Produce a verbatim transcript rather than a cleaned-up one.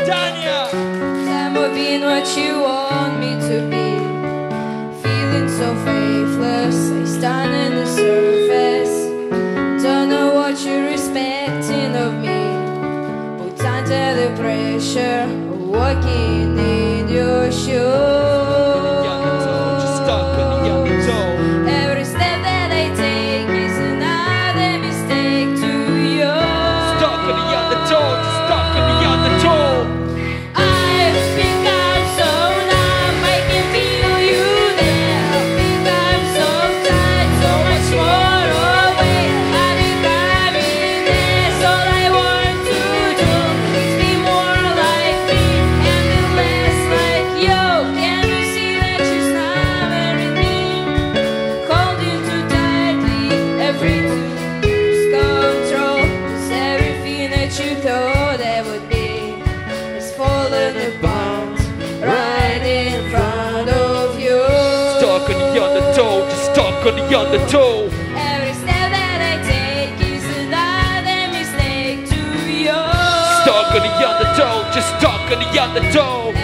Tanya! Time of being what you want me to be. Feeling so faithless, I stand in the surface. Don't know what you're expecting of me. Hold under the pressure of walking in your shoes. Every step that I take is another mistake to you. Stuck on the undertow, just stuck on the undertow. I've become so numb, I can feel you there. I've become so tired, so much more away. I've become in this, all I want to do is be more like me and be less like you. Can you see that you're smothering me? Holding too tightly, every lose control. 'Cause everything that you thought I would be is falling apart right in front of you. Stuck on the undertow, just stuck on the undertow. Every step that I take is another mistake to you. Stuck on the undertow, just stuck on the undertow.